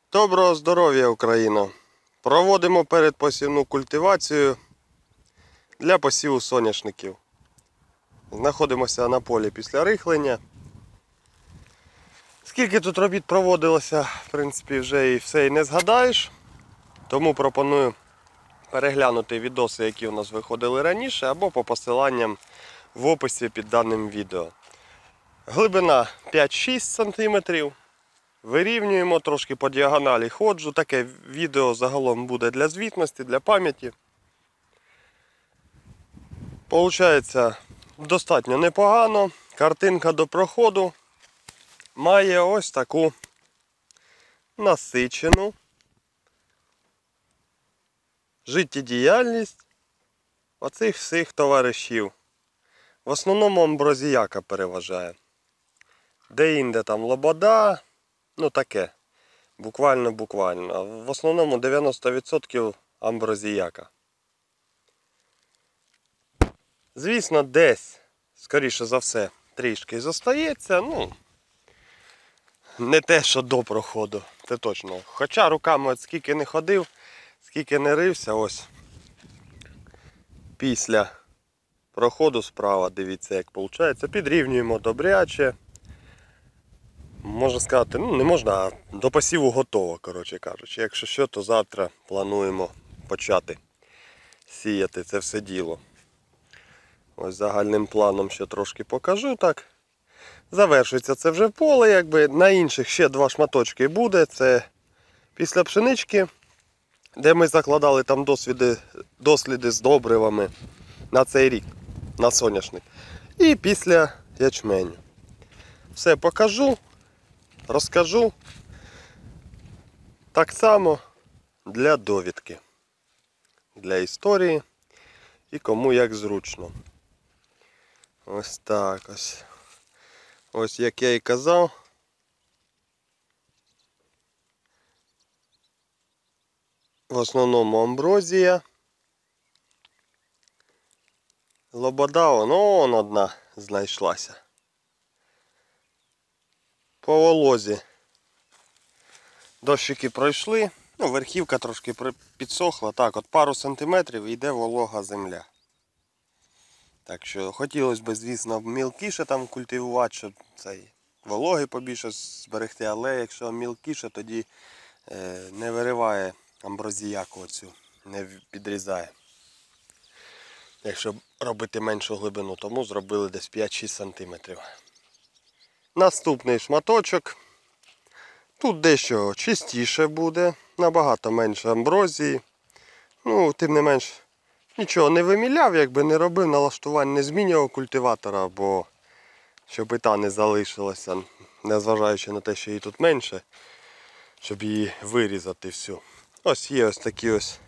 Доброго здоров'я, Україно! Проводимо передпосівну культивацію для посіву соняшників. Знаходимося на полі після рихлення. Скільки тут робіт проводилося, в принципі, вже і все і не згадаєш. Тому пропоную переглянути відоси, які у нас виходили раніше, або по посиланням в описі під даним відео. Глибина 5-6 см. Вирівнюємо, трошки по діагоналі ходжу. Таке відео загалом буде для звітності, для пам'яті. Получається достатньо непогано. Картинка до проходу має ось таку насичену життєдіяльність оцих всіх товаришів. В основному амброзіяка переважає. Де-інде там лобода, ну таке, буквально. В основному 90% амброзіяка. Звісно, десь, скоріше за все, трішки зостається, ну, не те, що до проходу, це точно. Хоча руками от скільки не ходив, скільки не рився, ось після проходу справа, дивіться, як виходить, підрівнюємо добряче. Можна сказати, ну не можна, а до посіву готово, коротше кажучи. Якщо що, то завтра плануємо почати сіяти це все діло. Ось загальним планом ще трошки покажу так. Завершується це вже поле, якби на інших ще два шматочки буде. Це після пшенички, де ми закладали там досліди з добривами на цей рік, на соняшник. І після ячменю. Все покажу, розкажу. Так само для довідки, для історії і кому як зручно. Ось так ось. Ось як я і казав. В основному амброзія. Лобода, вон одна знайшлася. По волозі дощики пройшли. Ну, верхівка трошки підсохла. Так, от пару сантиметрів і йде волога земля. Так що хотілося б, звісно, мілкіше там культивувати, щоб цей вологи побільше зберегти, але якщо мілкіше, тоді не вириває амброзіяку оцю, не підрізає. Якщо робити меншу глибину, тому зробили десь 5-6 см. Наступний шматочок. Тут дещо чистіше буде, набагато менше амброзії. Ну, тим не менш, нічого не виміляв, якби не робив налаштувань, не змінював культиватора, бо щоб і та не залишилася, незважаючи на те, що її тут менше, щоб її вирізати всю. Ось є ось такі ось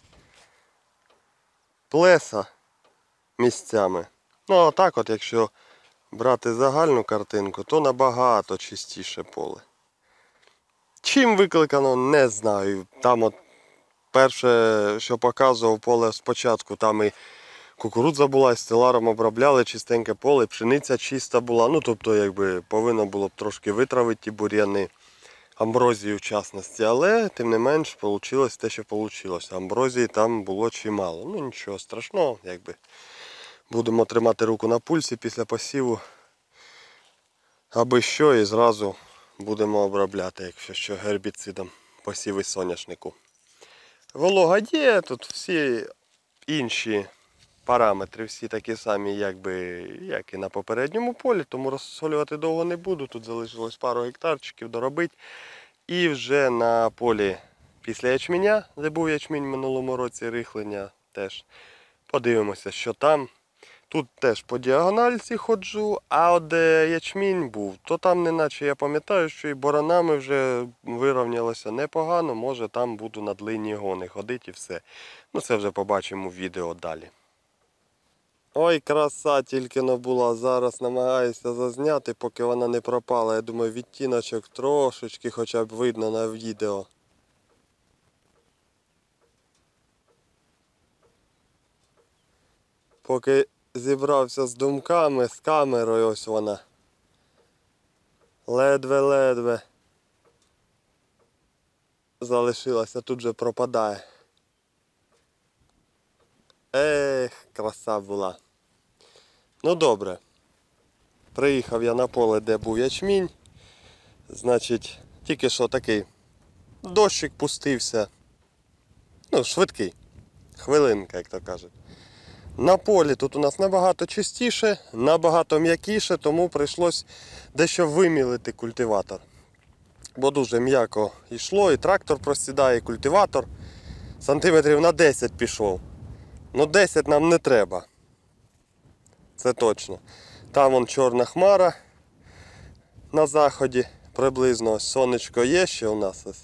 плеса місцями. Ну а так от, якщо брати загальну картинку, то набагато чистіше поле. Чим викликано, не знаю. Там от перше, що показував поле спочатку, там і кукурудза була, і стеларом обробляли, чистеньке поле, пшениця чиста була. Ну, тобто, якби повинно було б трошки витравити ті бур'яни, амброзію в частності. Але, тим не менш, вийшло те, що вийшло. Амброзії там було чимало. Ну, нічого страшного, якби. Будемо тримати руку на пульсі після посіву. Аби що, і зразу будемо обробляти, якщо що, гербіцидом посіви соняшнику. Волога є, тут всі інші параметри, всі такі самі, як і на попередньому полі, тому розсолювати довго не буду. Тут залишилось пару гектарчиків доробити. І вже на полі після ячменя, де був ячмінь в минулому році, рихлення теж. Подивимося, що там. Тут теж по діагональці ходжу, а от де ячмінь був, то там неначе я пам'ятаю, що і боронами вже вирівнялося непогано, може там буду на длинні гони ходити і все. Ну це вже побачимо в відео далі. Ой, краса тільки не була, зараз намагаюся зазняти, поки вона не пропала. Я думаю, відтіночок трошечки хоча б видно на відео. Поки зібрався з думками, з камерою, ось вона. Ледве-ледве. залишилася, тут же пропадає. Ех, краса була. Ну добре. Приїхав я на поле, де був ячмінь. Значить, тільки що такий дощик пустився. Ну, швидкий. Хвилинка, як то кажуть. На полі тут у нас набагато чистіше, набагато м'якіше, тому прийшлось дещо вимілити культиватор. Бо дуже м'яко йшло, і трактор просідає, і культиватор. Сантиметрів на 10 пішов. Ну 10 нам не треба. Це точно. Там вон чорна хмара на заході приблизно. Ось сонечко є ще у нас ось.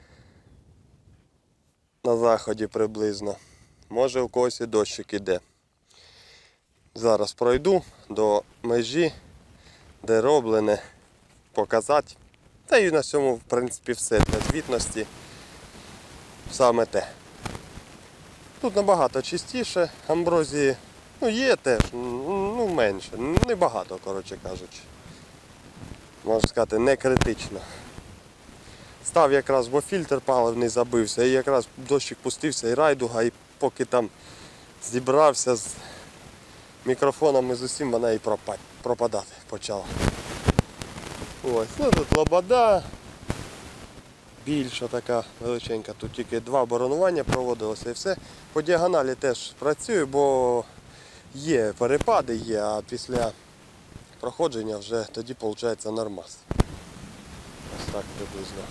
На заході приблизно. Може у когось і дощик іде. Зараз пройду до межі, де роблене, показати. Та і на цьому, в принципі, все. Для звітності саме те. Тут набагато чистіше, амброзії, ну є теж, ну менше, небагато, коротше кажучи. Можна сказати, не критично. Став якраз, бо фільтр паливний забився, і якраз дощик пустився, і райдуга, і поки там зібрався з мікрофоном і з усім, вона і пропадати почала. Ось, ну тут лобода. Більша така величенька, тут тільки 2 боронування проводилося і все. По діагоналі теж працюю, бо є перепади, є, а після проходження вже тоді виходить нормас. Ось так приблизно.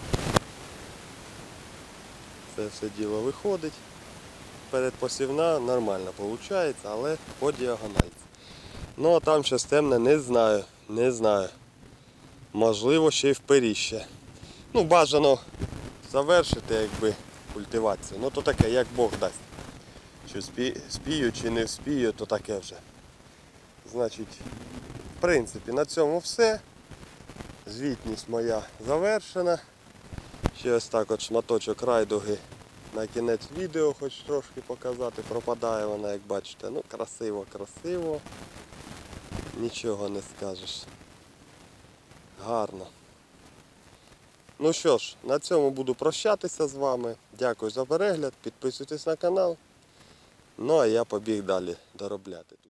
Це все діло виходить. Передпосівна нормально виходить, але по діагоналі. Ну а там щось темне, не знаю. Можливо, ще й вперіще. Ну, бажано завершити, якби, культивацію. Ну то таке, як Бог дасть. Чи спію, чи не вспію, то таке вже. Значить, в принципі, на цьому все. Звітність моя завершена. Ще ось так от шматочок райдуги на кінець відео хоч трошки показати. Пропадає вона, як бачите. Ну, красиво, красиво. Нічого не скажеш. Гарно. Ну що ж, на цьому буду прощатися з вами. Дякую за перегляд, підписуйтесь на канал. Ну а я побіг далі доробляти.